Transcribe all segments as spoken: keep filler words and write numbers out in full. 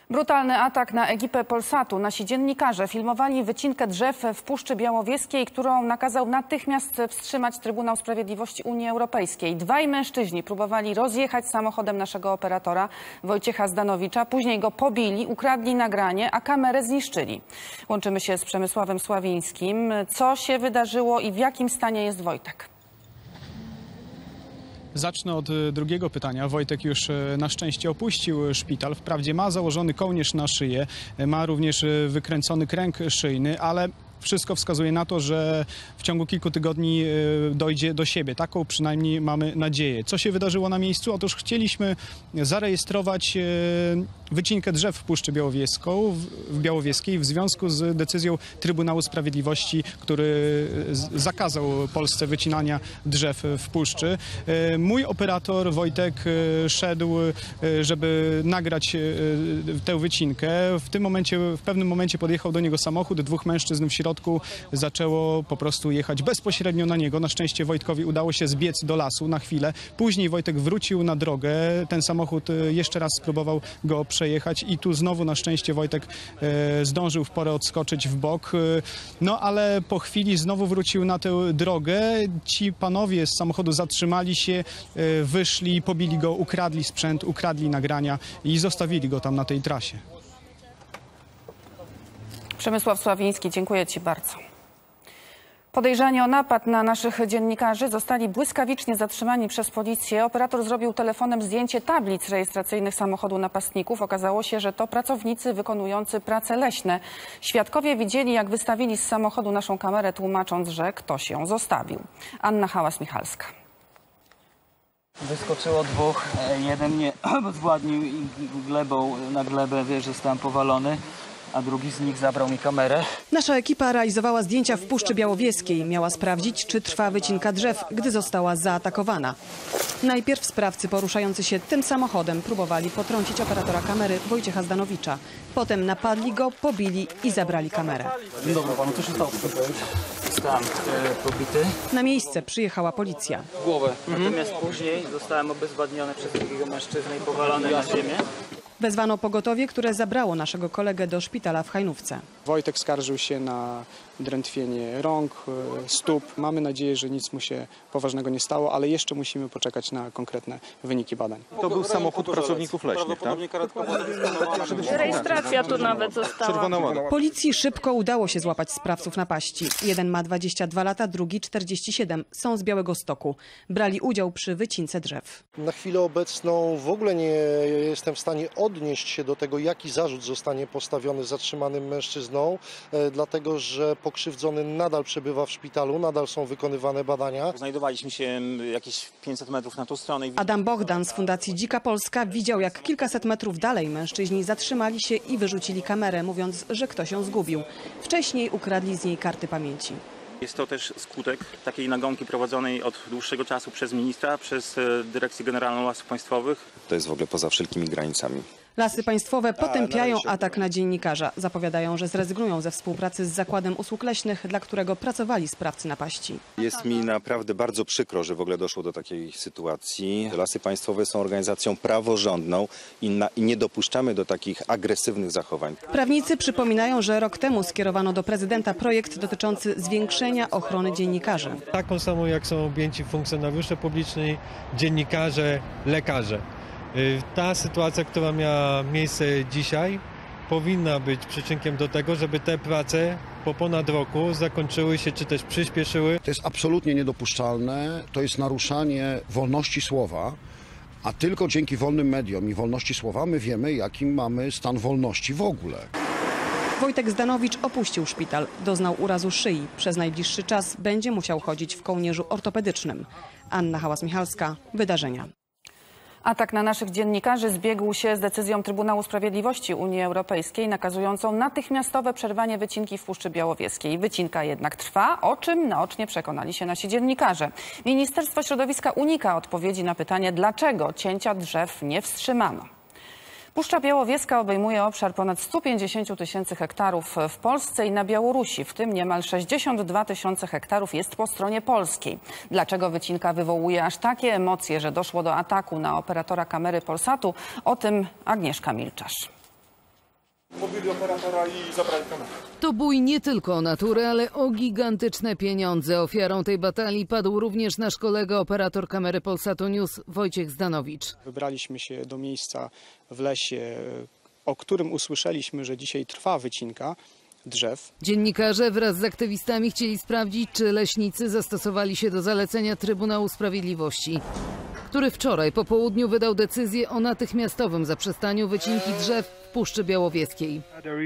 Brutalny atak na ekipę Polsatu. Nasi dziennikarze filmowali wycinkę drzew w Puszczy Białowieskiej, którą nakazał natychmiast wstrzymać Trybunał Sprawiedliwości Unii Europejskiej. Dwaj mężczyźni próbowali rozjechać samochodem naszego operatora Wojciecha Zdanowicza. Później go pobili, ukradli nagranie, a kamerę zniszczyli. Łączymy się z Przemysławem Sławińskim. Co się wydarzyło i w jakim stanie jest Wojtek? Zacznę od drugiego pytania. Wojtek już na szczęście opuścił szpital. Wprawdzie ma założony kołnierz na szyję, ma również wykręcony kręg szyjny, ale wszystko wskazuje na to, że w ciągu kilku tygodni dojdzie do siebie. Taką przynajmniej mamy nadzieję. Co się wydarzyło na miejscu? Otóż chcieliśmy zarejestrować wycinkę drzew w Puszczy Białowieską, w Białowieskiej w związku z decyzją Trybunału Sprawiedliwości, który zakazał Polsce wycinania drzew w puszczy. Mój operator Wojtek szedł, żeby nagrać tę wycinkę. W tym momencie, w pewnym momencie podjechał do niego samochód, dwóch mężczyzn w środku zaczęło po prostu jechać bezpośrednio na niego. Na szczęście Wojtkowi udało się zbiec do lasu na chwilę. Później Wojtek wrócił na drogę. Ten samochód jeszcze raz spróbował go przejechać i tu znowu na szczęście Wojtek e, zdążył w porę odskoczyć w bok. No ale po chwili znowu wrócił na tę drogę. Ci panowie z samochodu zatrzymali się, e, wyszli, pobili go, ukradli sprzęt, ukradli nagrania i zostawili go tam na tej trasie. Przemysław Sławiński, dziękuję Ci bardzo. Podejrzani o napad na naszych dziennikarzy zostali błyskawicznie zatrzymani przez policję. Operator zrobił telefonem zdjęcie tablic rejestracyjnych samochodu napastników. Okazało się, że to pracownicy wykonujący prace leśne. Świadkowie widzieli, jak wystawili z samochodu naszą kamerę, tłumacząc, że ktoś ją zostawił. Anna Hałas-Michalska. Wyskoczyło dwóch, jeden mnie zwładnił i glebą na glebę, wie, że zostałem powalony, a drugi z nich zabrał mi kamerę. Nasza ekipa realizowała zdjęcia w Puszczy Białowieskiej. Miała sprawdzić, czy trwa wycinka drzew, gdy została zaatakowana. Najpierw sprawcy poruszający się tym samochodem próbowali potrącić operatora kamery Wojciecha Zdanowicza. Potem napadli go, pobili i zabrali kamerę. Dzień dobry panu, co się stało? Zostałem e, pobity. Na miejsce przyjechała policja. Głowę. Natomiast mhm. później zostałem obezwładniony przez drugiego mężczyznę i powalony na ziemię. Wezwano pogotowie, które zabrało naszego kolegę do szpitala w Hajnówce. Wojtek skarżył się na drętwienie rąk, stóp. Mamy nadzieję, że nic mu się poważnego nie stało, ale jeszcze musimy poczekać na konkretne wyniki badań. To był samochód pracowników leśnych, tak? Rejestracja tu nawet została. Policji szybko udało się złapać sprawców napaści. Jeden ma dwadzieścia dwa lata, drugi czterdzieści siedem. Są z Białegostoku. Brali udział przy wycince drzew. Na chwilę obecną w ogóle nie jestem w stanie odnieść się do tego, jaki zarzut zostanie postawiony zatrzymanym mężczyzną, dlatego że pokrzywdzony nadal przebywa w szpitalu, nadal są wykonywane badania. Znajdowaliśmy się jakieś pięćset metrów na tą stronę. Adam Bohdan z Fundacji Dzika Polska widział, jak kilkaset metrów dalej mężczyźni zatrzymali się i wyrzucili kamerę, mówiąc, że ktoś ją zgubił. Wcześniej ukradli z niej karty pamięci. Jest to też skutek takiej nagonki prowadzonej od dłuższego czasu przez ministra, przez Dyrekcję Generalną Lasów Państwowych. To jest w ogóle poza wszelkimi granicami. Lasy Państwowe potępiają atak na dziennikarza. Zapowiadają, że zrezygnują ze współpracy z Zakładem Usług Leśnych, dla którego pracowali sprawcy napaści. Jest mi naprawdę bardzo przykro, że w ogóle doszło do takiej sytuacji. Lasy Państwowe są organizacją praworządną i, na, i nie dopuszczamy do takich agresywnych zachowań. Prawnicy przypominają, że rok temu skierowano do prezydenta projekt dotyczący zwiększenia ochrony dziennikarzy. Taką samą, jak są objęci funkcjonariusze publiczni, dziennikarze, lekarze. Ta sytuacja, która miała miejsce dzisiaj, powinna być przyczynkiem do tego, żeby te prace po ponad roku zakończyły się, czy też przyspieszyły. To jest absolutnie niedopuszczalne, to jest naruszanie wolności słowa, a tylko dzięki wolnym mediom i wolności słowa my wiemy, jaki mamy stan wolności w ogóle. Wojtek Zdanowicz opuścił szpital, doznał urazu szyi. Przez najbliższy czas będzie musiał chodzić w kołnierzu ortopedycznym. Anna Hałas-Michalska, Wydarzenia. Atak na naszych dziennikarzy zbiegł się z decyzją Trybunału Sprawiedliwości Unii Europejskiej nakazującą natychmiastowe przerwanie wycinki w Puszczy Białowieskiej. Wycinka jednak trwa, o czym naocznie przekonali się nasi dziennikarze. Ministerstwo Środowiska unika odpowiedzi na pytanie, dlaczego cięcia drzew nie wstrzymano. Puszcza Białowieska obejmuje obszar ponad stu pięćdziesięciu tysięcy hektarów w Polsce i na Białorusi, w tym niemal sześćdziesiąt dwa tysiące hektarów jest po stronie polskiej. Dlaczego wycinka wywołuje aż takie emocje, że doszło do ataku na operatora kamery Polsatu? O tym Agnieszka Milczarz. Pobili operatora i zabrali kamerę. To bój nie tylko o naturę, ale o gigantyczne pieniądze. Ofiarą tej batalii padł również nasz kolega, operator kamery Polsatu News, Wojciech Zdanowicz. Wybraliśmy się do miejsca w lesie, o którym usłyszeliśmy, że dzisiaj trwa wycinka drzew. Dziennikarze wraz z aktywistami chcieli sprawdzić, czy leśnicy zastosowali się do zalecenia Trybunału Sprawiedliwości, który wczoraj po południu wydał decyzję o natychmiastowym zaprzestaniu wycinki drzew w Puszczy Białowieskiej.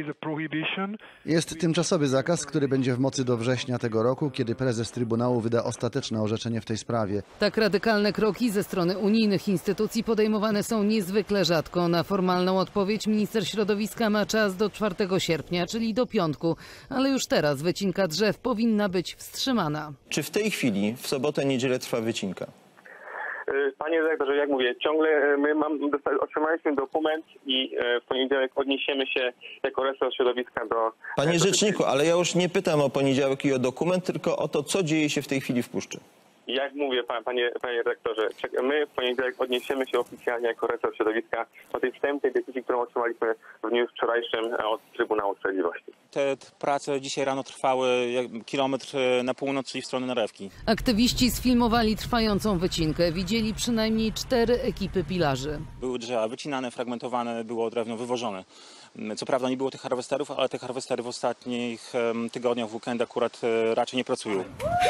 Jest tymczasowy zakaz, który będzie w mocy do września tego roku, kiedy prezes Trybunału wyda ostateczne orzeczenie w tej sprawie. Tak radykalne kroki ze strony unijnych instytucji podejmowane są niezwykle rzadko. Na formalną odpowiedź minister środowiska ma czas do czwartego sierpnia, czyli do piątku, ale już teraz wycinka drzew powinna być wstrzymana. Czy w tej chwili, w sobotę, niedzielę trwa wycinka? Panie redaktorze, jak mówię, ciągle my mam, otrzymaliśmy dokument i w poniedziałek odniesiemy się jako resort środowiska do... Panie rzeczniku, ale ja już nie pytam o poniedziałek i o dokument, tylko o to, co dzieje się w tej chwili w Puszczy. Jak mówię, panie, panie redaktorze, my w poniedziałek odniesiemy się oficjalnie jako resort środowiska do tej wstępnej decyzji, którą otrzymaliśmy w dniu wczorajszym od Trybunału Sprawiedliwości. Te prace dzisiaj rano trwały kilometr na północ, czyli w stronę Narewki. Aktywiści sfilmowali trwającą wycinkę. Widzieli przynajmniej cztery ekipy pilarzy. Były drzewa wycinane, fragmentowane, było drewno wywożone. Co prawda nie było tych harwesterów, ale te harwestery w ostatnich tygodniach, w weekend akurat raczej nie pracują.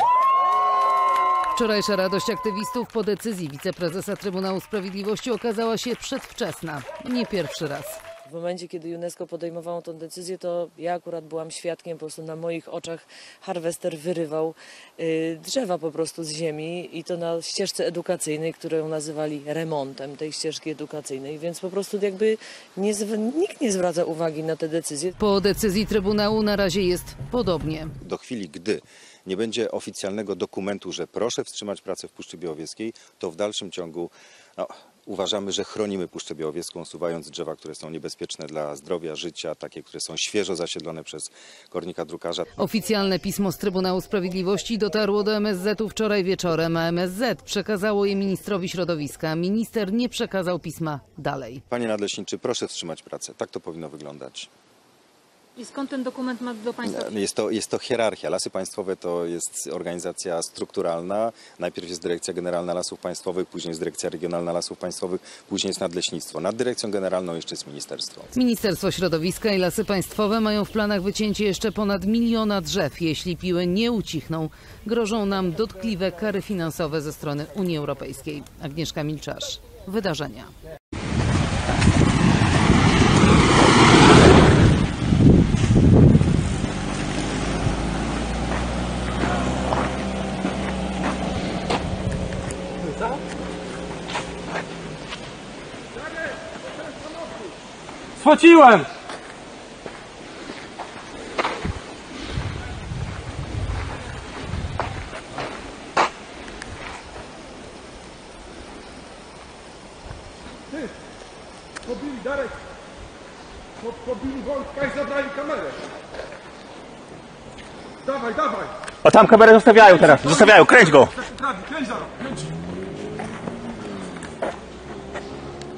Wczorajsza radość aktywistów po decyzji wiceprezesa Trybunału Sprawiedliwości okazała się przedwczesna. Nie pierwszy raz. W momencie, kiedy UNESCO podejmowało tę decyzję, to ja akurat byłam świadkiem, po prostu na moich oczach harwester wyrywał y, drzewa po prostu z ziemi i to na ścieżce edukacyjnej, którą nazywali remontem tej ścieżki edukacyjnej, więc po prostu jakby nie, nikt nie zwraca uwagi na te decyzje. Po decyzji Trybunału na razie jest podobnie. Do chwili, gdy nie będzie oficjalnego dokumentu, że proszę wstrzymać pracę w Puszczy Białowieskiej, to w dalszym ciągu no, uważamy, że chronimy Puszczę Białowieską, usuwając drzewa, które są niebezpieczne dla zdrowia, życia, takie, które są świeżo zasiedlone przez kornika drukarza. Oficjalne pismo z Trybunału Sprawiedliwości dotarło do M S Z u wczoraj wieczorem, a M S Z przekazało je ministrowi środowiska. Minister nie przekazał pisma dalej. Panie nadleśniczy, proszę wstrzymać pracę. Tak to powinno wyglądać. I skąd ten dokument ma do Państwa? Jest to, jest to hierarchia. Lasy Państwowe to jest organizacja strukturalna. Najpierw jest Dyrekcja Generalna Lasów Państwowych, później jest Dyrekcja Regionalna Lasów Państwowych, później jest Nadleśnictwo. Nad Dyrekcją Generalną jeszcze jest Ministerstwo. Ministerstwo Środowiska i Lasy Państwowe mają w planach wycięcie jeszcze ponad miliona drzew. Jeśli piły nie ucichną, grożą nam dotkliwe kary finansowe ze strony Unii Europejskiej. Agnieszka Milczarz. Wydarzenia. Schwyciłem! Ty! Pobili, Darek! Pobili wojska i zabrali kamerę! Dawaj, dawaj! O, tam kamerę zostawiają teraz, zostawiają, kręć go! Kręć, kręć, kręć!